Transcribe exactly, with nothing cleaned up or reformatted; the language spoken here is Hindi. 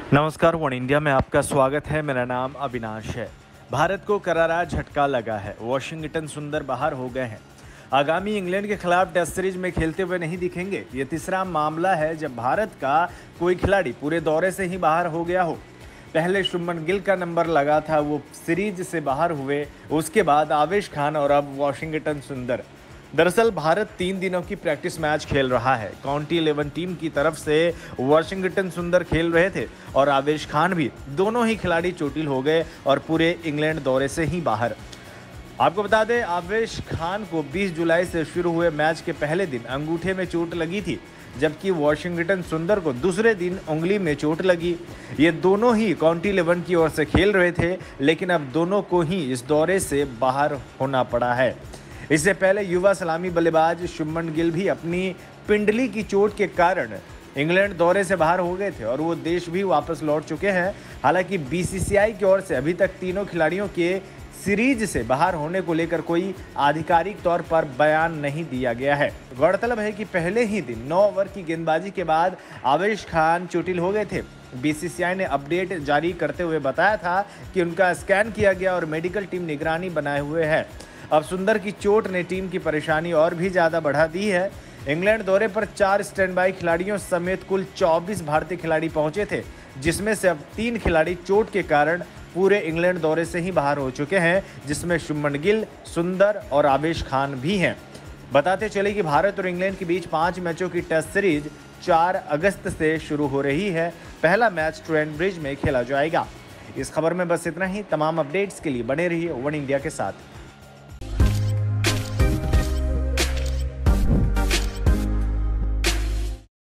नमस्कार, वन इंडिया में आपका स्वागत है। मेरा नाम अविनाश है। भारत को करारा झटका लगा है। वॉशिंगटन सुंदर बाहर हो गए हैं। आगामी इंग्लैंड के खिलाफ टेस्ट सीरीज में खेलते हुए नहीं दिखेंगे। ये तीसरा मामला है जब भारत का कोई खिलाड़ी पूरे दौरे से ही बाहर हो गया हो। पहले शुभमन गिल का नंबर लगा था, वो सीरीज से बाहर हुए। उसके बाद आवेश खान और अब वॉशिंगटन सुंदर। दरअसल भारत तीन दिनों की प्रैक्टिस मैच खेल रहा है। काउंटी इलेवन टीम की तरफ से वॉशिंगटन सुंदर खेल रहे थे और आवेश खान भी। दोनों ही खिलाड़ी चोटिल हो गए और पूरे इंग्लैंड दौरे से ही बाहर। आपको बता दें, आवेश खान को बीस जुलाई से शुरू हुए मैच के पहले दिन अंगूठे में चोट लगी थी, जबकि वॉशिंगटन सुंदर को दूसरे दिन उंगली में चोट लगी। ये दोनों ही काउंटी इलेवन की ओर से खेल रहे थे, लेकिन अब दोनों को ही इस दौरे से बाहर होना पड़ा है। इससे पहले युवा सलामी बल्लेबाज शुभमन गिल भी अपनी पिंडली की चोट के कारण इंग्लैंड दौरे से बाहर हो गए थे और वो देश भी वापस लौट चुके हैं। हालांकि बीसीसीआई की ओर से अभी तक तीनों खिलाड़ियों के सीरीज से बाहर होने को लेकर कोई आधिकारिक तौर पर बयान नहीं दिया गया है। गौरतलब है कि पहले ही दिन नौ ओवर की गेंदबाजी के बाद आवेश खान चोटिल हो गए थे। बीसीसीआई ने अपडेट जारी करते हुए बताया था कि उनका स्कैन किया गया और मेडिकल टीम निगरानी बनाए हुए है। अब सुंदर की चोट ने टीम की परेशानी और भी ज़्यादा बढ़ा दी है। इंग्लैंड दौरे पर चार स्टैंडबाई खिलाड़ियों समेत कुल चौबीस भारतीय खिलाड़ी पहुंचे थे, जिसमें से अब तीन खिलाड़ी चोट के कारण पूरे इंग्लैंड दौरे से ही बाहर हो चुके हैं, जिसमें शुभमन गिल, सुंदर और आवेश खान भी हैं। बताते चले कि भारत और इंग्लैंड के बीच पाँच मैचों की टेस्ट सीरीज चार अगस्त से शुरू हो रही है। पहला मैच ट्रेंट ब्रिज में खेला जाएगा। इस खबर में बस इतना ही। तमाम अपडेट्स के लिए बने रहिए वन इंडिया के साथ।